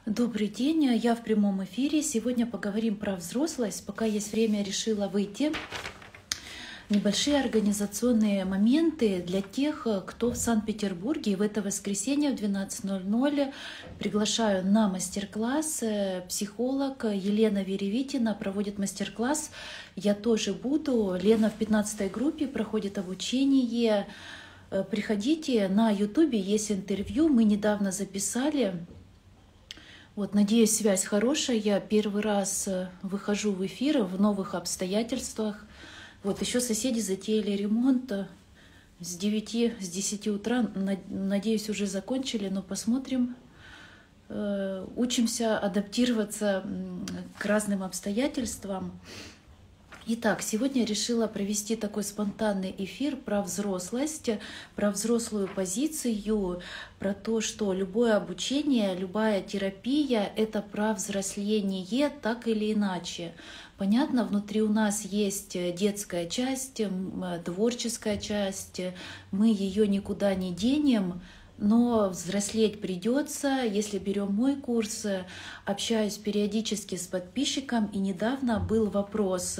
Добрый день, я в прямом эфире. Сегодня поговорим про взрослость. Пока есть время, решила выйти. Небольшие организационные моменты для тех, кто в Санкт-Петербурге. И в это воскресенье в 12:00 приглашаю на мастер-класс. Психолог Елена Веревитина проводит мастер-класс. Я тоже буду. Лена в 15-й группе проходит обучение. Приходите, на Ютубе есть интервью. Мы недавно записали. Вот, надеюсь, связь хорошая. Я первый раз выхожу в эфир в новых обстоятельствах. Вот, еще соседи затеяли ремонт с 10 утра. Надеюсь, уже закончили, но посмотрим. Учимся адаптироваться к разным обстоятельствам. Итак, сегодня я решила провести такой спонтанный эфир про взрослость, про взрослую позицию, про то, что любое обучение, любая терапия — это про взросление так или иначе. Понятно, внутри у нас есть детская часть, творческая часть, мы ее никуда не денем, но взрослеть придется. Если берем мой курс, общаюсь периодически с подписчиком, и недавно был вопрос.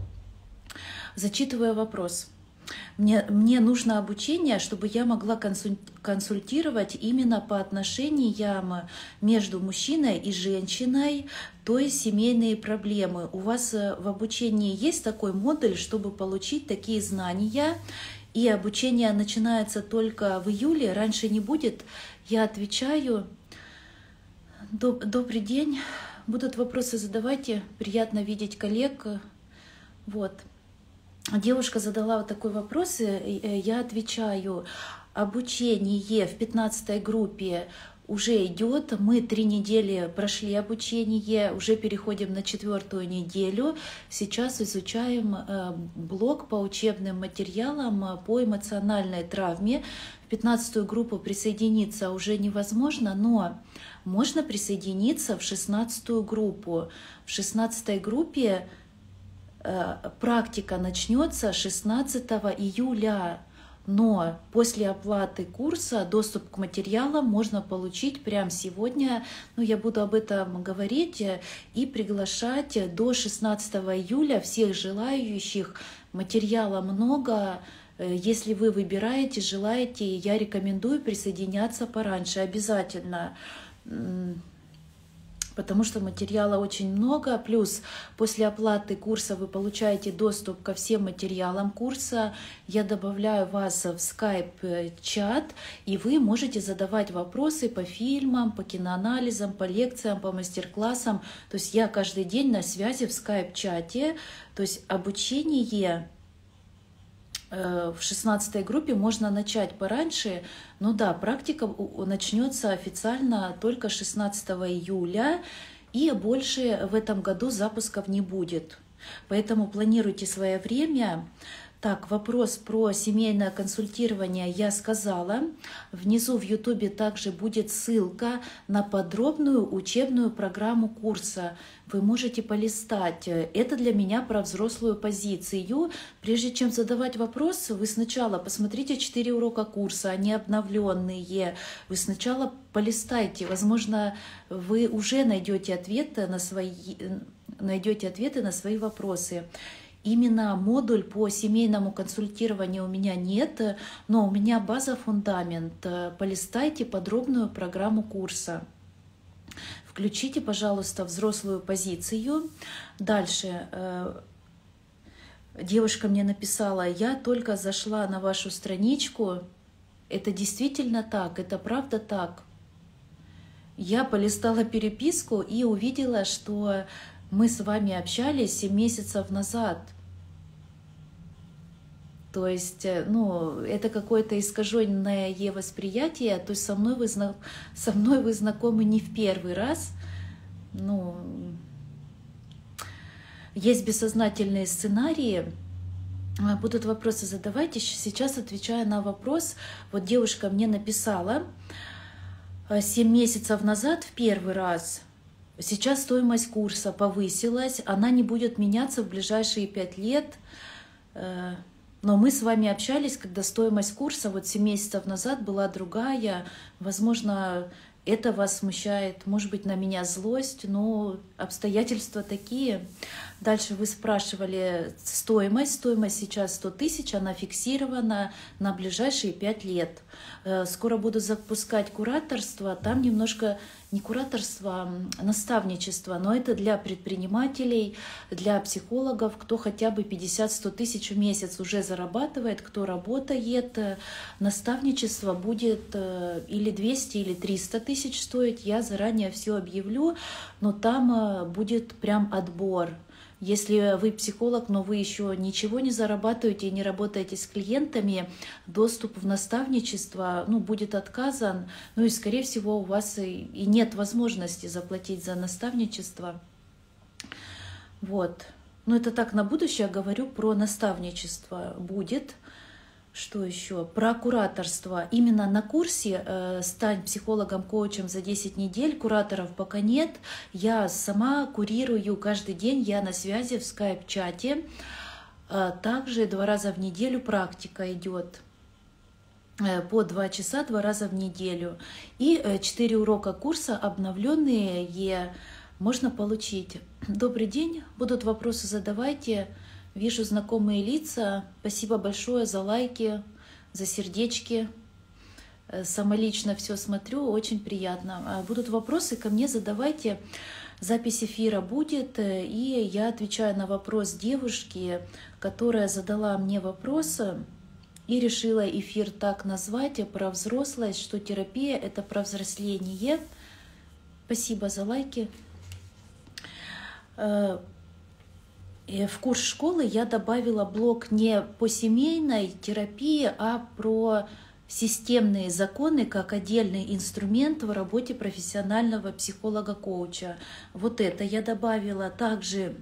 Зачитываю вопрос. Мне нужно обучение, чтобы я могла консультировать именно по отношениям между мужчиной и женщиной, то есть семейные проблемы. У вас в обучении есть такой модуль, чтобы получить такие знания? И обучение начинается только в июле, раньше не будет. Я отвечаю. Добрый день. Будут вопросы, задавайте. Приятно видеть коллег. Вот. Девушка задала вот такой вопрос, и я отвечаю. Обучение в 15-й группе уже идет. Мы 3 недели прошли обучение, уже переходим на 4-ю неделю. Сейчас изучаем блок по учебным материалам по эмоциональной травме. В 15-ю группу присоединиться уже невозможно, но можно присоединиться в 16-ю группу. В 16-й группе практика начнется 16 июля. Но после оплаты курса доступ к материалам можно получить прямо сегодня. Я буду об этом говорить и приглашать до 16 июля всех желающих. Материала много. Если вы выбираете, желаете, я рекомендую присоединяться пораньше обязательно. Потому что материала очень много, плюс после оплаты курса вы получаете доступ ко всем материалам курса. Я добавляю вас в скайп-чат, и вы можете задавать вопросы по фильмам, по киноанализам, по лекциям, по мастер-классам. То есть я каждый день на связи в скайп-чате. То есть обучение в 16-й группе можно начать пораньше, но да, практика начнется официально только 16 июля, и больше в этом году запусков не будет. Поэтому планируйте свое время. Так, вопрос про семейное консультирование я сказала. Внизу в Ютубе также будет ссылка на подробную учебную программу курса. Вы можете полистать. Это для меня про взрослую позицию. Прежде чем задавать вопрос, вы сначала посмотрите 4 урока курса, они обновленные. Вы сначала полистайте. Возможно, вы уже найдете ответы на свои вопросы. Именно модуль по семейному консультированию у меня нет, но у меня база, фундамент. Полистайте подробную программу курса. Включите, пожалуйста, взрослую позицию. Дальше. Девушка мне написала: я только зашла на вашу страничку. Это действительно так, это правда так. Я полистала переписку и увидела, что мы с вами общались 7 месяцев назад. То есть, это какое-то искаженное восприятие. То есть со мной вы знакомы не в первый раз. Есть бессознательные сценарии. Будут вопросы, задавайте. Сейчас отвечаю на вопрос. Вот девушка мне написала 7 месяцев назад в первый раз. Сейчас стоимость курса повысилась. Она не будет меняться в ближайшие 5 лет. Но мы с вами общались, когда стоимость курса 7 месяцев назад была другая. Возможно, это вас смущает, может быть, на меня злость, но обстоятельства такие. Дальше вы спрашивали стоимость. Стоимость сейчас 100 тысяч, она фиксирована на ближайшие 5 лет. Скоро буду запускать кураторство, там немножко не кураторство, а наставничество, но это для предпринимателей, для психологов, кто хотя бы 50-100 тысяч в месяц уже зарабатывает, кто работает. Наставничество будет или 200, или 300 тысяч стоить, я заранее все объявлю, но там будет прям отбор. Если вы психолог, но вы еще ничего не зарабатываете и не работаете с клиентами, доступ в наставничество будет отказан, и, скорее всего, у вас и нет возможности заплатить за наставничество. Вот. Но это так на будущее говорю, про наставничество будет. Что еще? Про кураторство. Именно на курсе «Стань психологом-коучем за 10 недель» кураторов пока нет. Я сама курирую каждый день, я на связи в скайп-чате. Также 2 раза в неделю практика идет. По 2 часа 2 раза в неделю. И 4 урока курса обновленные можно получить. Добрый день. Будут вопросы, задавайте. Вижу знакомые лица. Спасибо большое за лайки, за сердечки. Самолично все смотрю, очень приятно. Будут вопросы, ко мне задавайте. Запись эфира будет, и я отвечаю на вопрос девушки, которая задала мне вопрос и решила эфир так назвать, про взрослость, что терапия — это про взросление. Спасибо за лайки. В курс школы я добавила блок не по семейной терапии, а про системные законы как отдельный инструмент в работе профессионального психолога-коуча. Вот это я добавила. Также,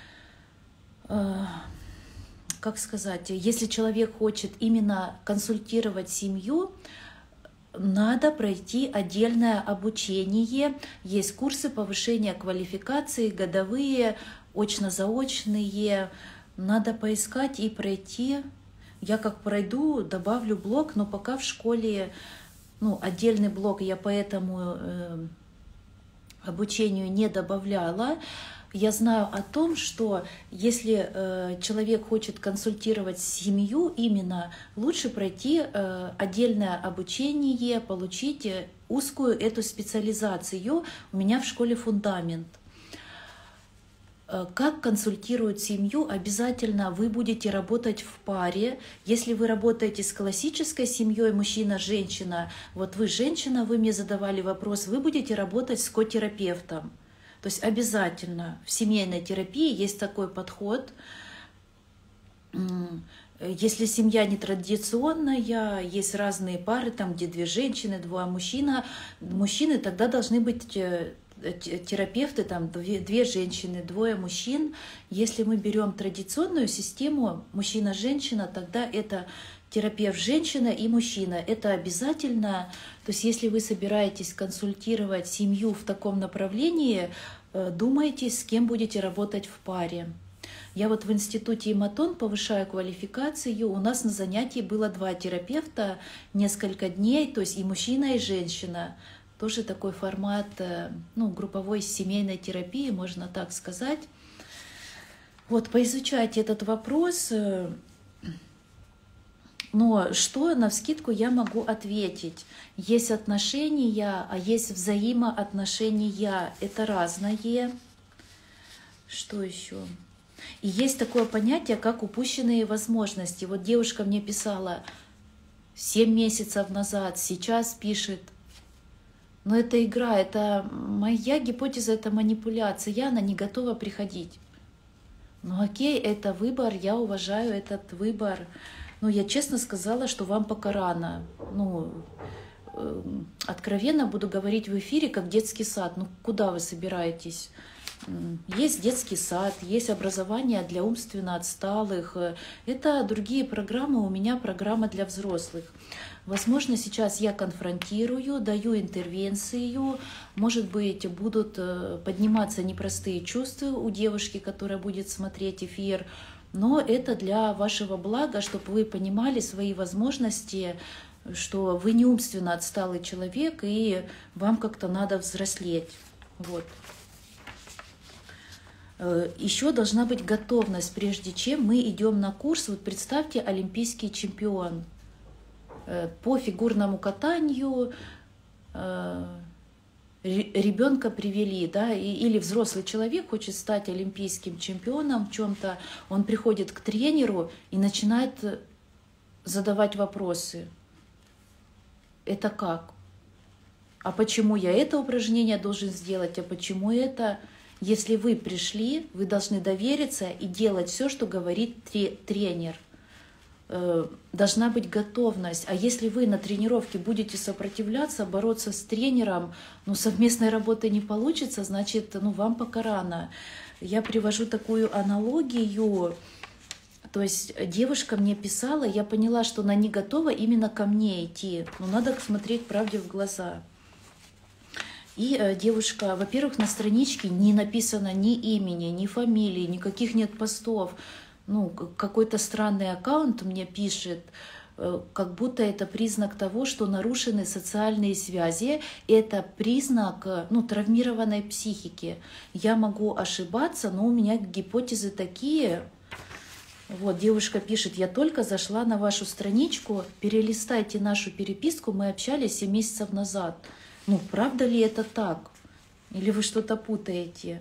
как сказать, если человек хочет именно консультировать семью, надо пройти отдельное обучение. Есть курсы повышения квалификации, годовые, очно-заочные. Надо поискать и пройти. Я как пройду, добавлю блок, но пока в школе отдельный блок я по этому обучению не добавляла. Я знаю о том, что если человек хочет консультировать семью, именно лучше пройти отдельное обучение, получить узкую эту специализацию. У меня в школе фундамент. Как консультируют семью? Обязательно вы будете работать в паре. Если вы работаете с классической семьей, мужчина-женщина, вот вы женщина, вы мне задавали вопрос, вы будете работать с котерапевтом. То есть обязательно в семейной терапии есть такой подход. Если семья нетрадиционная, есть разные пары, там, где 2 женщины, 2 мужчины, тогда должны быть терапевты, там 2 женщины, 2 мужчин. Если мы берем традиционную систему мужчина-женщина, тогда это терапевт женщина и мужчина. Это обязательно. То есть если вы собираетесь консультировать семью в таком направлении, думайте, с кем будете работать в паре. Я вот в институте Иматон повышаю квалификацию. У нас на занятии было 2 терапевта несколько дней, то есть и мужчина, и женщина. Тоже такой формат групповой семейной терапии, можно так сказать. Вот, поизучайте этот вопрос. Но что навскидку я могу ответить? Есть отношения, а есть взаимоотношения. Это разное. Что еще? И есть такое понятие, как упущенные возможности. Вот девушка мне писала 7 месяцев назад, сейчас пишет. Но это игра, это моя гипотеза, это манипуляция. Она не готова приходить. Ну окей, это выбор, я уважаю этот выбор. Но я честно сказала, что вам пока рано. Откровенно буду говорить в эфире, как детский сад. Куда вы собираетесь? Есть детский сад, есть образование для умственно отсталых. Это другие программы, у меня программа для взрослых. Возможно, сейчас я конфронтирую, даю интервенцию. Может быть, будут подниматься непростые чувства у девушки, которая будет смотреть эфир. Но это для вашего блага, чтобы вы понимали свои возможности, что вы не умственно отсталый человек, и вам как-то надо взрослеть. Вот. Еще должна быть готовность, прежде чем мы идем на курс. Вот представьте, олимпийский чемпион по фигурному катанию, ребенка привели, да, или взрослый человек хочет стать олимпийским чемпионом в чем-то, он приходит к тренеру и начинает задавать вопросы. Это как? А почему я это упражнение должен сделать? А почему это? Если вы пришли, вы должны довериться и делать все, что говорит тренер. Должна быть готовность. А если вы на тренировке будете сопротивляться, бороться с тренером, совместной работы не получится, значит, вам пока рано. Я привожу такую аналогию. То есть девушка мне писала, я поняла, что она не готова именно ко мне идти. Но надо смотреть правде в глаза. И девушка, во-первых, на страничке не написано ни имени, ни фамилии, никаких нет постов. Какой-то странный аккаунт мне пишет, как будто это признак того, что нарушены социальные связи. Это признак травмированной психики. Я могу ошибаться, но у меня гипотезы такие. Вот, девушка пишет, я только зашла на вашу страничку, перелистайте нашу переписку, мы общались 7 месяцев назад. Правда ли это так? Или вы что-то путаете?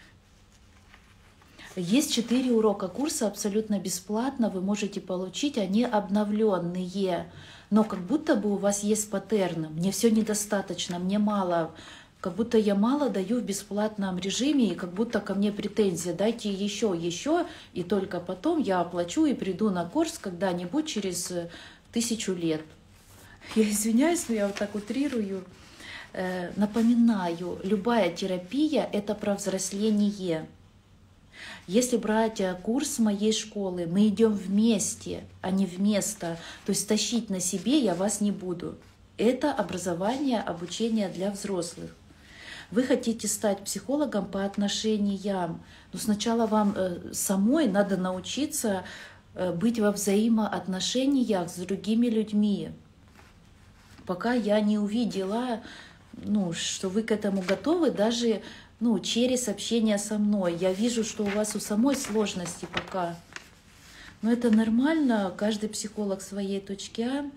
Есть 4 урока курса абсолютно бесплатно, вы можете получить, они обновленные. Но как будто бы у вас есть паттерн, мне все недостаточно, мне мало. Как будто я мало даю в бесплатном режиме, и как будто ко мне претензия, дайте еще, и только потом я оплачу и приду на курс когда-нибудь через 1000 лет. Я извиняюсь, но я вот так утрирую. Напоминаю, любая терапия – это про взросление. Если брать курс моей школы, мы идем вместе, а не вместо. То есть тащить на себе я вас не буду. Это образование, обучение для взрослых. Вы хотите стать психологом по отношениям, но сначала вам самой надо научиться быть во взаимоотношениях с другими людьми. Пока я не увидела, что вы к этому готовы, даже через общение со мной. Я вижу, что у вас у самой сложности пока. Но это нормально, каждый психолог своей точки А.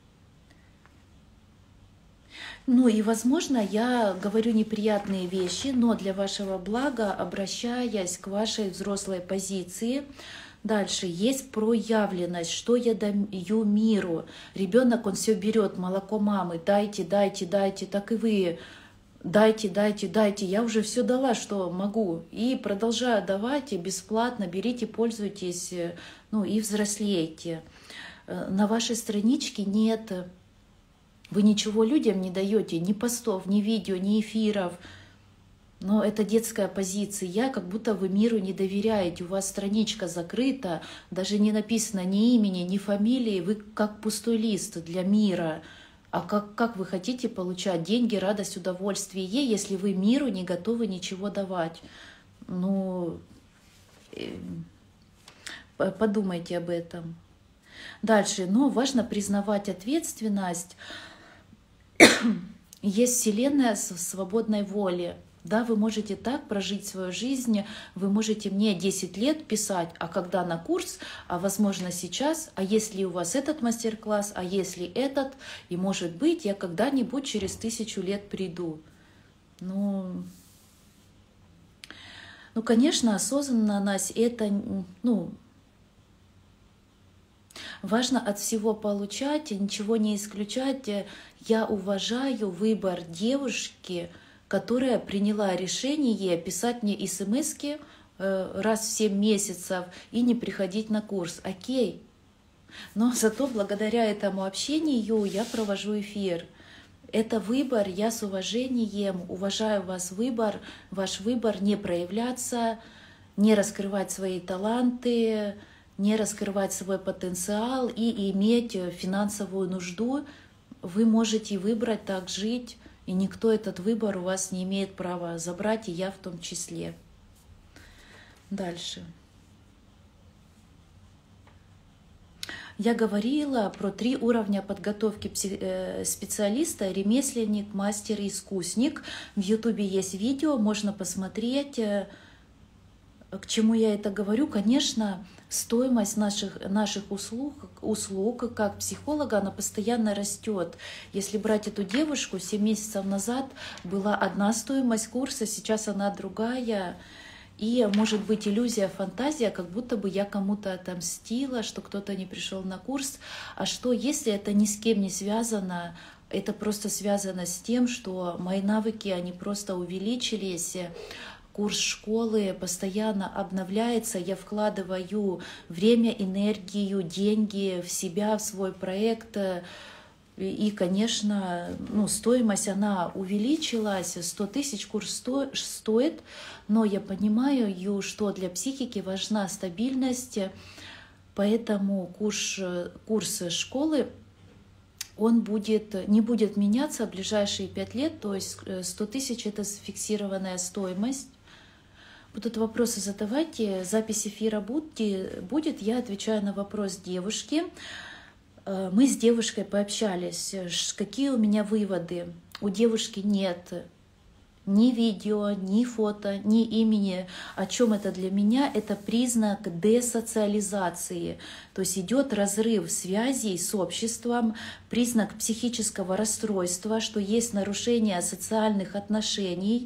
И, возможно, я говорю неприятные вещи, но для вашего блага, обращаясь к вашей взрослой позиции. Дальше есть проявленность, что я даю миру. Ребенок, он все берет, молоко мамы, дайте, так и вы. Дайте, я уже все дала, что могу. И продолжаю давать, и бесплатно, берите, пользуйтесь, и взрослейте. На вашей страничке нет... Вы ничего людям не даете, ни постов, ни видео, ни эфиров. Но это детская позиция, как будто вы миру не доверяете. У вас страничка закрыта, даже не написано ни имени, ни фамилии. Вы как пустой лист для мира. А как вы хотите получать деньги, радость, удовольствие, если вы миру не готовы ничего давать? Подумайте об этом. Дальше, важно признавать ответственность. Есть Вселенная с свободной волей. Да, вы можете так прожить свою жизнь, вы можете мне 10 лет писать, а когда на курс, а возможно сейчас, а если у вас этот мастер-класс, а если этот, и может быть я когда-нибудь через 1000 лет приду. Конечно, осознанность это, важно от всего получать, ничего не исключать. Я уважаю выбор девушки, которая приняла решение писать мне смски раз в 7 месяцев и не приходить на курс. Окей. Но зато благодаря этому общению я провожу эфир. Это выбор, я с уважением уважаю ваш выбор не проявляться, не раскрывать свои таланты, не раскрывать свой потенциал и иметь финансовую нужду. Вы можете выбрать так жить, и никто этот выбор у вас не имеет права забрать, и я в том числе. Дальше. Я говорила про 3 уровня подготовки специалиста: ремесленник, мастер и искусник. В Ютубе есть видео, можно посмотреть. К чему я это говорю? Конечно, стоимость наших услуг как психолога, она постоянно растет. Если брать эту девушку, 7 месяцев назад была одна стоимость курса, сейчас она другая. И может быть иллюзия, фантазия, как будто бы я кому-то отомстила, что кто-то не пришел на курс. А что, если это ни с кем не связано? Это просто связано с тем, что мои навыки, они просто увеличились. Курс школы постоянно обновляется, я вкладываю время, энергию, деньги в себя, в свой проект. И, конечно, стоимость, она увеличилась, 100 тысяч курс стоит, но я понимаю, что для психики важна стабильность, поэтому курс школы, он не будет меняться в ближайшие 5 лет, то есть 100 тысяч — это фиксированная стоимость. Будут вопросы, задавайте, запись эфира будет, я отвечаю на вопрос девушки. Мы с девушкой пообщались, какие у меня выводы. У девушки нет ни видео, ни фото, ни имени. О чем это для меня? Это признак десоциализации. То есть идет разрыв связей с обществом, признак психического расстройства, что есть нарушение социальных отношений.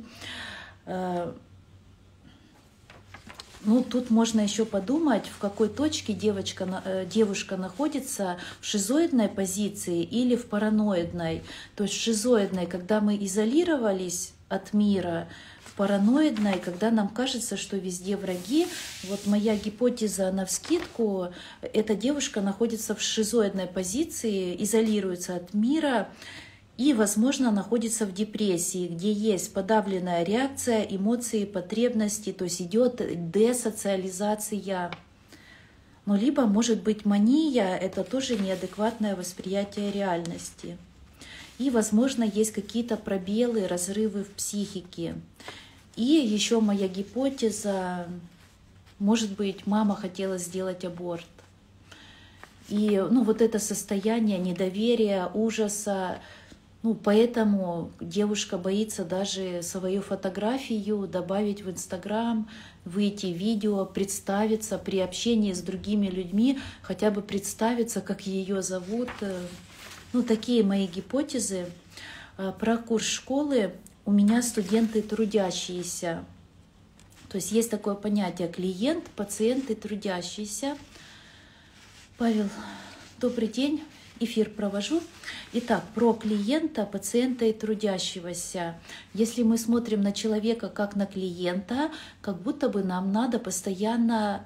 Тут можно еще подумать, в какой точке девушка находится, в шизоидной позиции или в параноидной. То есть в шизоидной, когда мы изолировались от мира, в параноидной, когда нам кажется, что везде враги. Вот моя гипотеза навскидку: эта девушка находится в шизоидной позиции, изолируется от мира, и, возможно, находится в депрессии, где есть подавленная реакция, эмоции, потребности, то есть идет десоциализация. Либо, может быть, мания — это тоже неадекватное восприятие реальности. И, возможно, есть какие-то пробелы, разрывы в психике. И еще моя гипотеза: может быть, мама хотела сделать аборт. И вот это состояние недоверия, ужаса, поэтому девушка боится даже свою фотографию добавить в Инстаграм, выйти в видео, представиться при общении с другими людьми, хотя бы представиться, как ее зовут. Такие мои гипотезы. Про курс школы: у меня студенты трудящиеся. То есть есть такое понятие: клиент, пациент и трудящийся. Павел, добрый день. Эфир провожу. Итак, про клиента, пациента и трудящегося. Если мы смотрим на человека как на клиента, как будто бы нам надо постоянно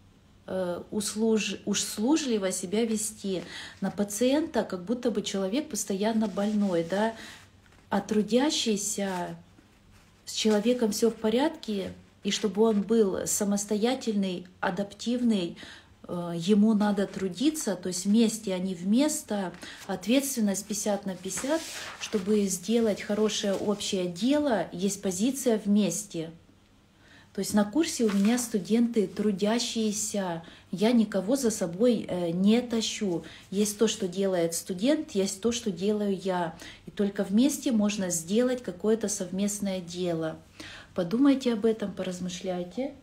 услужливо себя вести. На пациента как будто бы человек постоянно больной, да? А трудящийся, с человеком все в порядке, и чтобы он был самостоятельный, адаптивный, ему надо трудиться, то есть вместе, а не вместо, ответственность 50/50, чтобы сделать хорошее общее дело, есть позиция вместе. То есть на курсе у меня студенты трудящиеся, я никого за собой не тащу. Есть то, что делает студент, есть то, что делаю я. И только вместе можно сделать какое-то совместное дело. Подумайте об этом, поразмышляйте.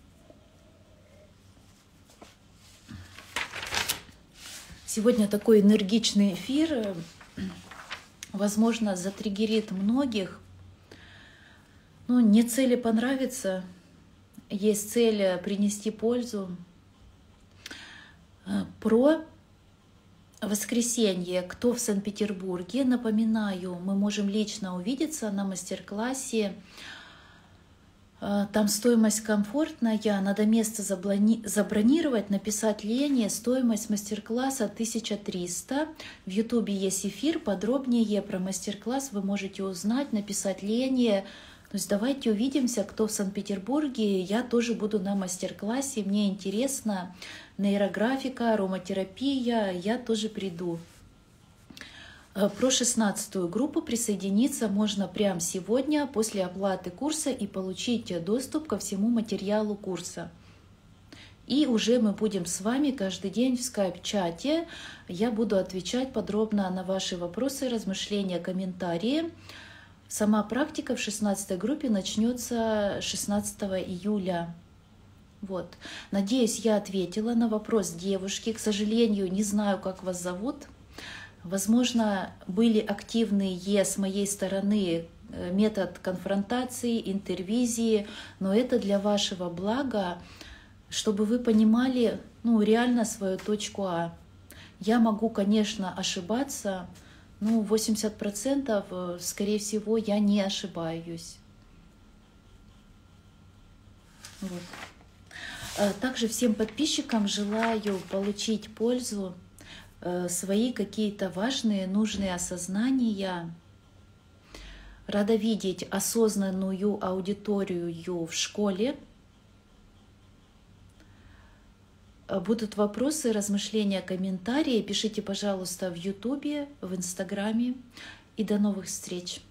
Сегодня такой энергичный эфир, возможно, затриггерит многих. Не цели понравиться, есть цель принести пользу. Про воскресенье, кто в Санкт-Петербурге, напоминаю, мы можем лично увидеться на мастер-классе. Там стоимость комфортная, надо место забронировать, написать Лене, стоимость мастер-класса 1300. В Ютубе есть эфир, подробнее про мастер-класс вы можете узнать, написать Лене. То есть давайте увидимся, кто в Санкт-Петербурге, я тоже буду на мастер-классе, мне интересно нейрографика, ароматерапия, я тоже приду. Про 16-ю группу присоединиться можно прямо сегодня после оплаты курса и получить доступ ко всему материалу курса. И уже мы будем с вами каждый день в скайп-чате. Я буду отвечать подробно на ваши вопросы, размышления, комментарии. Сама практика в 16 группе начнется 16 июля. Вот. Надеюсь, я ответила на вопрос девушки. К сожалению, не знаю, как вас зовут. Возможно, были активные с моей стороны метод конфронтации, интервизии, но это для вашего блага, чтобы вы понимали, реально свою точку А. Я могу, конечно, ошибаться, 80%, скорее всего, я не ошибаюсь. Вот. Также всем подписчикам желаю получить пользу, свои какие-то важные, нужные осознания. Рада видеть осознанную аудиторию в школе. Будут вопросы, размышления, комментарии. Пишите, пожалуйста, в Ютубе, в Инстаграме. И до новых встреч!